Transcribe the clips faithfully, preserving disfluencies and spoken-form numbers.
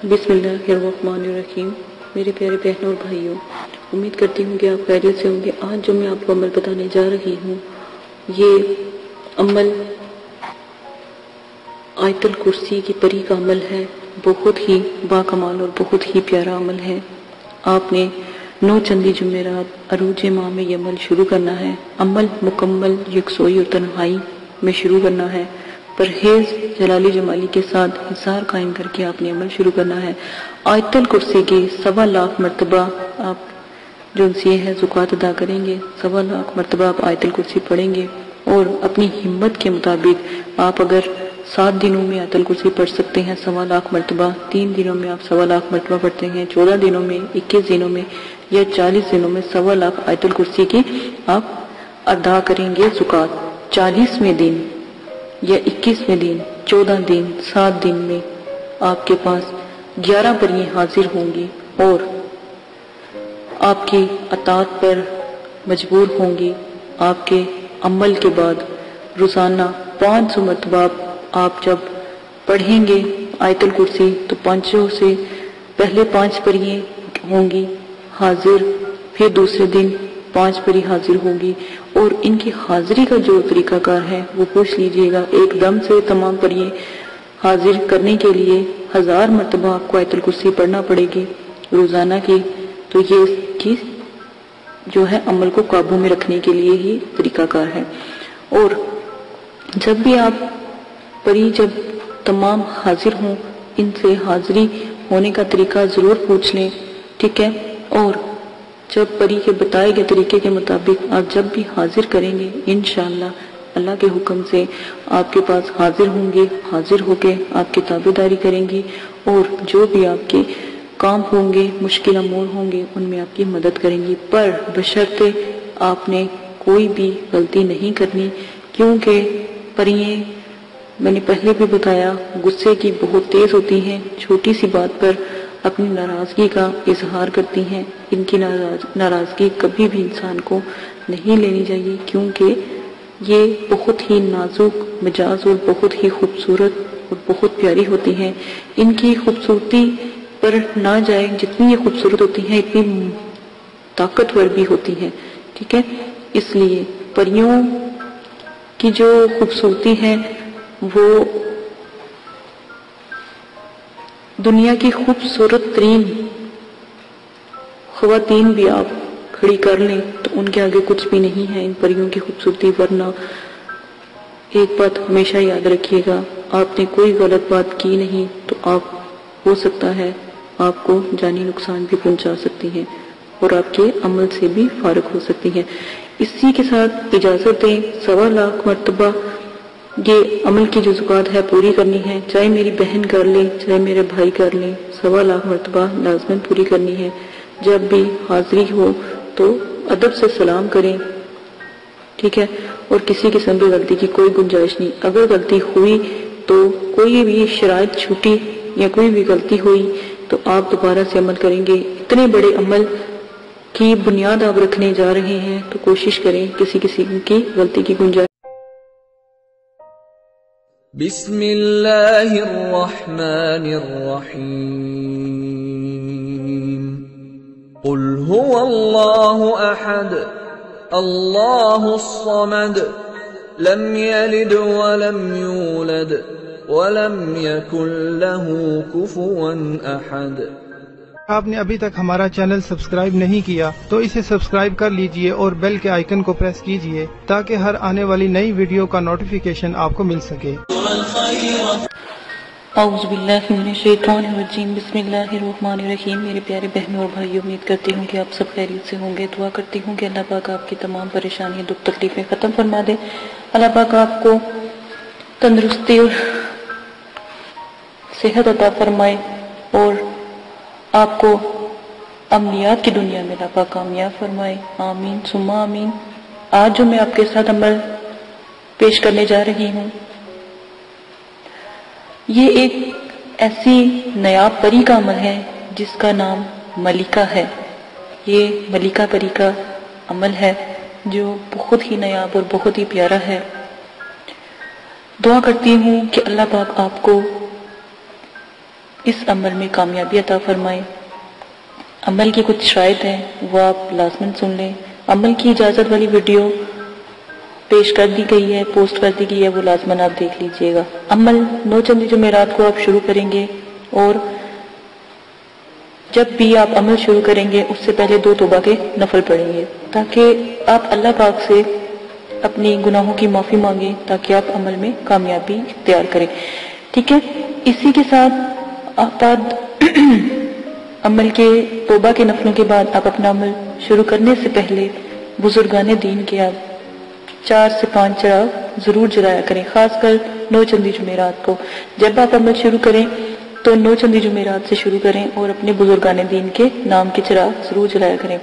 بسم اللہ الرحمن الرحیم۔ میرے پیارے بہنوں اور بھائیوں، امید کرتی ہوں کہ آپ خیریت سے ہوں گے۔ آج جو میں آپ کو عمل بتانے جا رہی ہوں، یہ عمل آیت الکرسی کی پری کا عمل ہے۔ بہت ہی باکمال اور بہت ہی پیارا عمل ہے۔ آپ نے نو چندی جمعرات عروج ماہ میں یہ عمل شروع کرنا ہے۔ عمل مکمل یکسوئی اور تنہائی میں شروع کرنا ہے۔ پرہیز جلالی جمالی کے ساتھ حصار قائم کر کے آپ نے عمل شروع کرنا ہے۔ آیت الکرسی کی سوا لاکھ مرتبہ آپ جو انسیے ہے زکوٰۃ ادا کریں گے، سوا لاکھ مرتبہ آپ آیت الکرسی پڑھیں گے، اور اپنی ہمت کے مطابق آپ اگر سات دنوں میں آیت الکرسی پڑھ سکتے ہیں سوا لاکھ مرتبہ، تین دنوں میں آپ سوا لاکھ مرتبہ پڑھتے ہیں، چودہ دنوں میں، اکیس دنوں میں یا چالیس دنوں میں سوا لاکھ آیت الکرسی کی آپ ادا کریں گے زکوٰۃ۔ چالیسویں دن یا اکیسویں دن، چودہ دن، سات دن میں آپ کے پاس گیارہ پرییں حاضر ہوں گی اور آپ کی اطاعت پر مجبور ہوں گی۔ آپ کے عمل کے بعد روزانہ پانچ سو مرتبہ آپ جب پڑھیں گے آیت الکرسی تو پانچوں سے پہلے پانچ پرییں ہوں گی حاضر، پھر دوسرے دن پانچ پری حاضر ہوگی، اور ان کی حاضری کا جو طریقہ کار ہے وہ پوچھ لیجئے گا۔ ایک دم سے تمام پرییں حاضر کرنے کے لیے ہزار مرتبہ آپ کو آیت الکرسی پڑھنا پڑے گی روزانہ کی، تو یہ اس کی جو ہے عمل کو قابو میں رکھنے کے لیے ہی طریقہ کار ہے۔ اور جب بھی آپ پری جب تمام حاضر ہوں، ان سے حاضری ہونے کا طریقہ ضرور پوچھ لیں، ٹھیک ہے؟ اور جب پری کے بتائے گئے طریقے کے مطابق آپ جب بھی حاضر کریں گے، انشاءاللہ اللہ کے حکم سے آپ کے پاس حاضر ہوں گے، حاضر ہو کے آپ کی تابعداری کریں گی، اور جو بھی آپ کے کام ہوں گے، مشکل امور ہوں گے، ان میں آپ کی مدد کریں گی، پر بشرطے آپ نے کوئی بھی غلطی نہیں کرنی، کیونکہ پرییں میں نے پہلے بھی بتایا غصے کی بہت تیز ہوتی ہیں، چھوٹی سی بات پر اپنی ناراضگی کا اظہار کرتی ہیں۔ ان کی ناراضگی کبھی بھی انسان کو نہیں لینی چاہیے، کیونکہ یہ بہت ہی نازک مزاج اور بہت ہی خوبصورت اور بہت پیاری ہوتی ہیں۔ ان کی خوبصورتی پر نہ جائے، جتنی یہ خوبصورت ہوتی ہیں اتنی طاقتور بھی ہوتی ہیں، ٹھیک ہے؟ اس لیے پریوں کی جو خوبصورتی ہے وہ دنیا کی خوبصورت ترین خواتین بھی آپ کھڑی کر لیں تو ان کے آگے کچھ بھی نہیں ہے ان پریوں کی خوبصورتی۔ ورنہ ایک بات ہمیشہ یاد رکھیے گا، آپ نے کوئی غلط بات کی نہیں تو آپ ہو سکتا ہے آپ کو جانی نقصان بھی پہنچا سکتی ہیں اور آپ کے عمل سے بھی فارغ ہو سکتی ہیں۔ اسی کے ساتھ اجازت دیں سوا لاکھ مرتبہ یہ عمل کی جو زکوٰۃ ہے پوری کرنی ہے، چاہے میری بہن کر لے چاہے میرے بھائی کر لیں، سوا لاکھ مرتبہ لازماً پوری کرنی ہے۔ جب بھی حاضری ہو تو ادب سے سلام کریں، ٹھیک ہے؟ اور کسی قسم کی غلطی کی کوئی گنجائش نہیں۔ اگر غلطی ہوئی تو کوئی بھی شرائط چھوٹی یا کوئی بھی غلطی ہوئی تو آپ دوبارہ سے عمل کریں گے۔ اتنے بڑے عمل کی بنیاد آپ رکھنے جا رہے ہیں تو کوشش کریں کسی کسی کی غلطی کی گنجائش۔ بسم اللہ الرحمن الرحیم۔ قل هو اللہ احد اللہ الصمد لم یلد ولم یولد ولم یکن له کفوا احد۔ آپ نے ابھی تک ہمارا چینل سبسکرائب نہیں کیا تو اسے سبسکرائب کر لیجئے اور بیل کے آئیکن کو پریس کیجئے تاکہ ہر آنے والی نئی ویڈیو کا نوٹیفیکیشن آپ کو مل سکے۔ اعوذ باللہ من الشیطان الرجیم، بسم اللہ الرحمن الرحیم۔ میرے پیارے بہنوں اور بھائیوں، امید کرتی ہوں کہ آپ سب خیریت سے ہوں گے۔ دعا کرتی ہوں کہ اللہ پاک آپ کی تمام پریشانیاں دکھ تکلیفیں ختم فرما دے۔ اللہ پاک آپ کو تندرستی اور صحت عطا فرمائے اور آپ کو عملیات کی دنیا میں اللہ پاک کامیاب فرمائے، آمین ثم آمین۔ آج جو میں آپ کے ساتھ عمل پیش کرنے جا رہی ہوں، یہ ایک ایسی نایاب پری کا عمل ہے جس کا نام ملکہ ہے۔ یہ ملکہ پری کا عمل ہے جو بہت ہی نایاب اور بہت ہی پیارا ہے۔ دعا کرتی ہوں کہ اللہ پاک آپ کو اس عمل میں کامیابی عطا فرمائے۔ عمل کی کچھ شرائط ہیں وہ آپ لازماً سن لیں۔ عمل کی اجازت والی ویڈیو پیش کر دی گئی ہے، پوسٹ کر دی گئی ہے، وہ لازماً آپ دیکھ لیجئے گا۔ عمل نو چندی جمعرات کو آپ شروع کریں گے، اور جب بھی آپ عمل شروع کریں گے اس سے پہلے دو توبہ کے نفل پڑھیں گے، تاکہ آپ اللہ پاک سے اپنی گناہوں کی معافی مانگیں، تاکہ آپ عمل میں کامیابی اختیار کریں، ٹھیک ہے۔ اسی کے ساتھ آپ عمل کے توبہ کے نفلوں کے بعد آپ اپنا عمل شروع کرنے سے پہلے بزرگان دین کے آپ چار سے پانچ چراغ ضرور جلایا کریں، خاص کر نو چندی جمعرات کو۔ جب آپ عمل شروع کریں تو نو چندی جمعرات سے شروع کریں اور اپنے بزرگان دین کے نام کے چراغ ضرور جلایا کریں،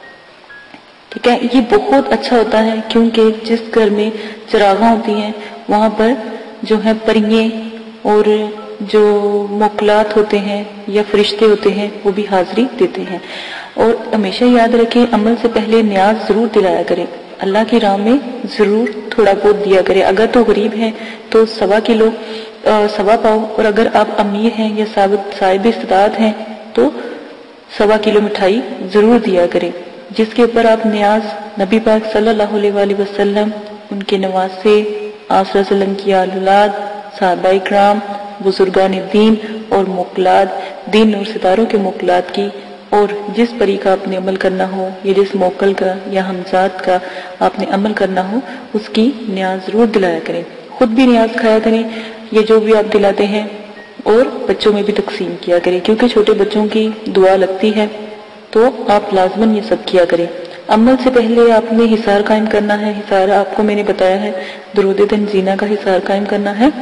ٹھیک ہے۔ یہ بہت اچھا ہوتا ہے کیونکہ جس گھر میں چراغاں ہوتی ہیں وہاں پر جو ہے پریے اور جو موکلات ہوتے ہیں یا فرشتے ہوتے ہیں وہ بھی حاضری دیتے ہیں۔ اور ہمیشہ یاد رکھیں عمل سے پہلے نیاز ضرور دلایا کریں، اللہ کی راہ میں ضرور تھوڑا بہت دیا کریں۔ اگر تو غریب ہیں تو سوا کلو سوا پاؤ، اور اگر آپ امیر ہیں یا صاحب استطاعت ہیں تو سوا کلو مٹھائی ضرور دیا کریں، جس کے اوپر آپ نیاز نبی پاک صلی اللہ علیہ وآلہ وسلم، ان کے نواسے، آپ صلی اللہ علیہ وسلم کی آل اولاد، صحابہ کرام، بزرگان دین اور موکلات، دین اور ستاروں کے موکلات کی، اور جس پری کا آپ نے عمل کرنا ہو یا جس موکل کا یا ہمزاد کا آپ نے عمل کرنا ہو اس کی نیاز ضرور دلایا کریں۔ خود بھی نیاز کھایا کریں یہ جو بھی آپ دلاتے ہیں، اور بچوں میں بھی تقسیم کیا کریں، کیونکہ چھوٹے بچوں کی دعا لگتی ہے تو آپ لازماً یہ سب کیا کریں۔ عمل سے پہلے آپ نے حصار قائم کرنا ہے۔ حصار آپ کو میں نے بتایا ہے درود تنزینہ کا حصار قائم کرنا ہے،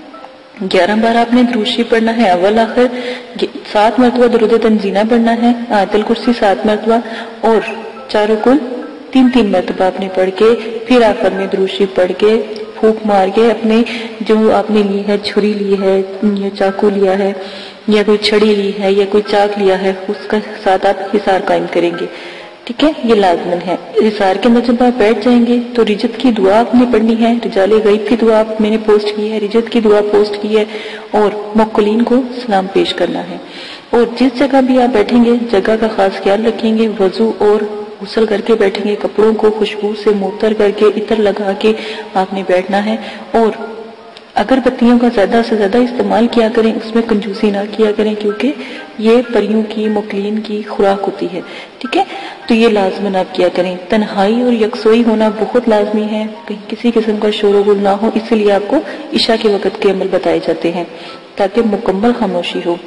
گیارہ بار آپ نے درود شریف پڑھنا ہے اول آخر، سات مرتبہ درود تنزینہ پڑھنا ہے، آیت الکرسی سات مرتبہ، اور چاروں کل تین تین مرتبہ آپ نے پڑھ کے پھر آخر میں درود شریف پڑھ کے پھونک مار کے اپنے جو آپ نے لی ہے، چھری لی ہے یا چاقو لیا ہے یا کوئی چھڑی لی ہے یا کوئی چاک لیا ہے، اس کا ساتھ آپ حصار قائم کریں گے، ٹھیک ہے۔ یہ لازمن ہے۔ حصار کے اندر جب آپ بیٹھ جائیں گے تو رجت کی دعا آپ نے پڑھنی ہے، رجال غیب کی دعا میں نے پوسٹ کی ہے، رجت کی دعا پوسٹ کی ہے، اور موکلین کو سلام پیش کرنا ہے۔ اور جس جگہ بھی آپ بیٹھیں گے جگہ کا خاص خیال رکھیں گے، وضو اور غسل کر کے بیٹھیں گے، کپڑوں کو خوشبو سے معطر کر کے عطر لگا کے آپ نے بیٹھنا ہے، اور اگر بتیوں کا زیادہ سے زیادہ استعمال کیا کریں، اس میں کنجوسی نہ کیا کریں، کیونکہ یہ پریوں کی موکلین کی خوراک ہوتی ہے، ٹھیک ہے۔ تو یہ لازماً آپ کیا کریں۔ تنہائی اور یکسوئی ہونا بہت لازمی ہے، کہیں کسی قسم کا شور و غل نہ ہو، اس لیے آپ کو عشاء کے وقت کے عمل بتائے جاتے ہیں تاکہ مکمل خاموشی ہو۔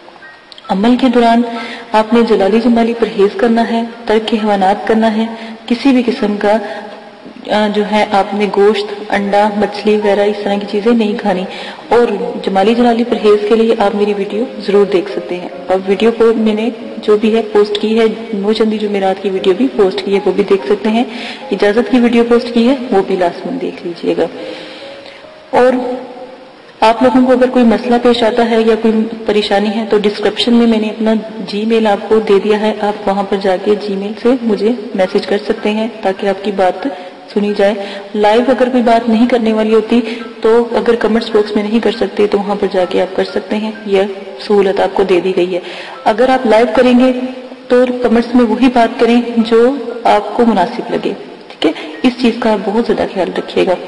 عمل کے دوران آپ نے جلالی جمالی پرہیز کرنا ہے، ترک حیوانات کرنا ہے، کسی بھی قسم کا جو ہے آپ نے گوشت، انڈا، مچھلی وغیرہ اس طرح کی چیزیں نہیں کھانی، اور جمالی جلالی پرہیز کے لیے آپ میری ویڈیو ضرور دیکھ سکتے ہیں۔ اب ویڈیو کو میں نے جو بھی ہے پوسٹ کی ہے، نو چندی جمعرات کی ویڈیو بھی پوسٹ کی ہے، وہ بھی دیکھ سکتے ہیں۔ اجازت کی ویڈیو پوسٹ کی ہے وہ بھی لازماً دیکھ لیجئے گا۔ اور آپ لوگوں کو اگر کوئی مسئلہ پیش آتا ہے یا کوئی پریشانی ہے تو ڈسکرپشن میں میں نے اپنا جی میل آپ کو دے دیا ہے، آپ وہاں پر جا کے جی میل سے مجھے میسج کر سکتے ہیں تاکہ آپ کی بات سنی جائے۔ لائیو اگر کوئی بات نہیں کرنے والی ہوتی تو اگر کمنٹس باکس میں نہیں کر سکتے تو وہاں پر جا کے آپ کر سکتے ہیں، یہ سہولت آپ کو دے دی گئی ہے۔ اگر آپ لائیو کریں گے تو کمنٹس میں وہی بات کریں جو آپ کو مناسب لگے، ٹھیک ہے۔ اس چیز کا آپ بہت زیادہ خیال رکھیے گا۔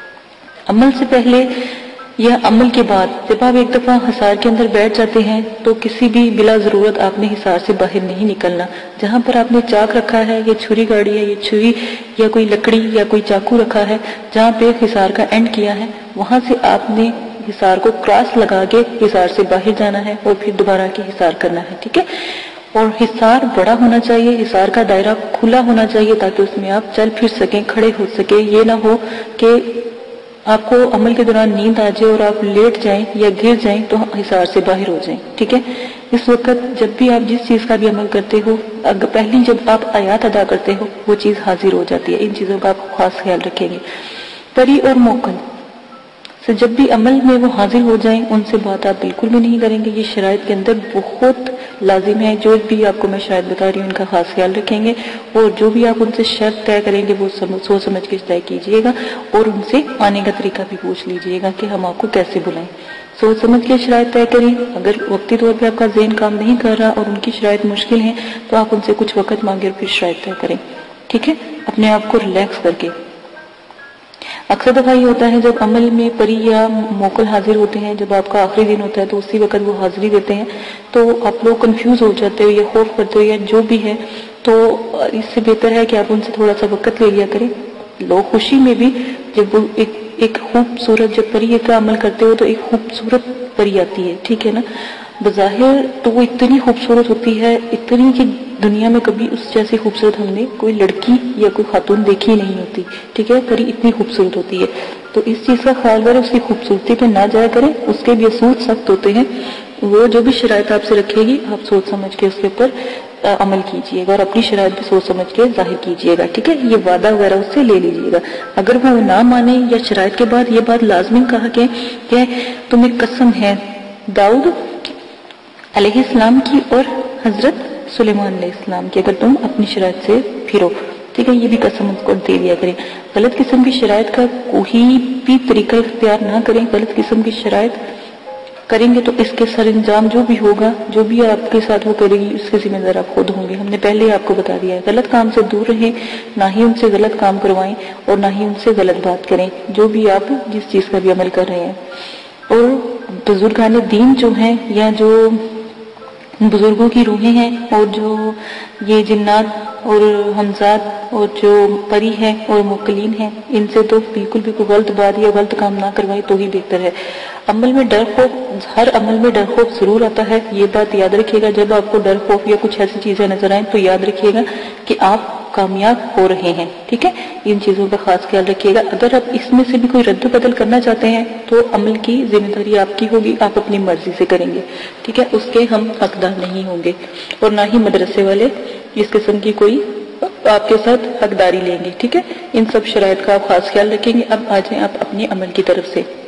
عمل سے پہلے یا عمل کے بعد جب آپ ایک دفعہ حصار کے اندر بیٹھ جاتے ہیں تو کسی بھی بلا ضرورت آپ نے حصار سے باہر نہیں نکلنا۔ جہاں پر آپ نے چاک رکھا ہے یا چھری گاڑی ہے یا چھری یا کوئی لکڑی یا کوئی چاقو رکھا ہے، جہاں پہ حصار کا اینڈ کیا ہے وہاں سے آپ نے حصار کو کراس لگا کے حصار سے باہر جانا ہے اور پھر دوبارہ کی حصار کرنا ہے، ٹھیک ہے۔ اور حصار بڑا ہونا چاہیے، حصار کا دائرہ کھلا ہونا چاہیے تاکہ اس میں آپ چل پھر سکیں، کھڑے ہو سکیں۔ یہ نہ ہو کہ آپ کو عمل کے دوران نیند آ جائے اور آپ لیٹ جائیں یا گر جائیں تو حصار سے باہر ہو جائیں، ٹھیک ہے۔ اس وقت جب بھی آپ جس چیز کا بھی عمل کرتے ہو، پہلی جب آپ آیات ادا کرتے ہو وہ چیز حاضر ہو جاتی ہے۔ ان چیزوں کا آپ خاص خیال رکھیں گے۔ پری اور موکل سے جب بھی عمل میں وہ حاضر ہو جائیں ان سے بات آپ بالکل بھی نہیں کریں گے، یہ شرائط کے اندر بہت لازم ہے۔ جو بھی آپ کو میں شرائط بتا رہی ہوں ان کا خاص خیال رکھیں گے، اور جو بھی آپ ان سے شرط طے کریں گے وہ سوچ سمجھ کے طے کیجئے گا، اور ان سے آنے کا طریقہ بھی پوچھ لیجئے گا کہ ہم آپ کو کیسے بلائیں۔ سوچ سمجھ کے شرائط طے کریں. اگر وقتی طور پہ آپ کا ذہن کام نہیں کر رہا اور ان کی شرائط مشکل ہیں تو آپ ان سے کچھ وقت مانگے اور پھر شرائط طے کریں. ٹھیک ہے، اپنے آپ کو ریلیکس کر کے. اکثر دفعہ یہ ہوتا ہے جب عمل میں پری یا موکل حاضر ہوتے ہیں، جب آپ کا آخری دن ہوتا ہے تو اسی وقت وہ حاضری دیتے ہیں تو آپ لوگ کنفیوز ہو جاتے ہو یا خوف کرتے ہو یا جو بھی ہے، تو اس سے بہتر ہے کہ آپ ان سے تھوڑا سا وقت لے لیا کریں. لوگ خوشی میں بھی جب وہ ایک ایک خوبصورت جب پری کا عمل کرتے ہو تو ایک خوبصورت پری آتی ہے. ٹھیک ہے نا، بظاہر تو وہ اتنی خوبصورت ہوتی ہے، اتنی کہ دنیا میں کبھی اس جیسی خوبصورت ہم نے کوئی لڑکی یا کوئی خاتون دیکھی نہیں ہوتی. ٹھیک ہے، پری اتنی خوبصورت ہوتی ہے. تو اس چیز کا خیال کریں، اس کی خوبصورتی پہ نہ جایا کریں. اس کے بھی اصول سخت ہوتے ہیں. وہ جو بھی شرائط آپ سے رکھے گی آپ سوچ سمجھ کے اس کے اوپر عمل کیجئے گا اور اپنی شرائط بھی سوچ سمجھ کے ظاہر کیجئے گا. ٹھیک ہے، یہ وعدہ وغیرہ اس سے لے لیجئے گا. اگر وہ نہ مانے یا شرائط کے بعد یہ بات لازمی کہا کہ کہ تمہیں قسم ہے داؤد علیہ السلام کی اور حضرت سلیمان علیہ السلام کی، اگر تم اپنی شرائط سے پھرو. ٹھیک ہے، یہ بھی قسم اس کو دے دیا کریں. غلط قسم کی شرائط کا کوئی بھی طریقہ اختیار نہ کریں. غلط قسم کی شرائط کریں گے تو اس کے سر انجام جو بھی ہوگا، جو بھی آپ کے ساتھ وہ کرے گی، اس کے ذمہ دار آپ خود ہوں گے. ہم نے پہلے ہی آپ کو بتا دیا ہے. غلط کام سے دور رہیں، نہ ہی ان سے غلط کام کروائیں اور نہ ہی ان سے غلط بات کریں جو بھی آپ جس چیز کا بھی عمل کر رہے ہیں. اور بزرگان دین جو ہیں یا جو بزرگوں کی روحیں ہیں اور جو یہ جنات اور حمزات اور جو پری ہیں اور موکلین ہیں، ان سے تو بالکل بھی کوئی غلط بات یا غلط کام نہ کروائیں تو ہی بہتر ہے. عمل میں ڈر خوف، ہر عمل میں ڈر خوف ضرور آتا ہے. یہ بات یاد رکھیے گا. جب آپ کو ڈر خوف یا کچھ ایسی چیزیں نظر آئیں تو یاد رکھیے گا کہ آپ کامیاب ہو رہے ہیں. ٹھیک ہے، ان چیزوں کا خاص خیال رکھیے گا. اگر آپ اس میں سے بھی کوئی رد و بدل کرنا چاہتے ہیں تو عمل کی ذمہ داری آپ کی ہوگی، آپ اپنی مرضی سے کریں گے. ٹھیک ہے، اس کے ہم حقدار نہیں ہوں گے اور نہ ہی مدرسے والے اس قسم کی کوئی آپ کے ساتھ حقداری لیں گے. ٹھیک ہے، ان سب شرائط کا آپ خاص خیال رکھیں گے. اب آ جائیں آپ اپنے عمل کی طرف سے.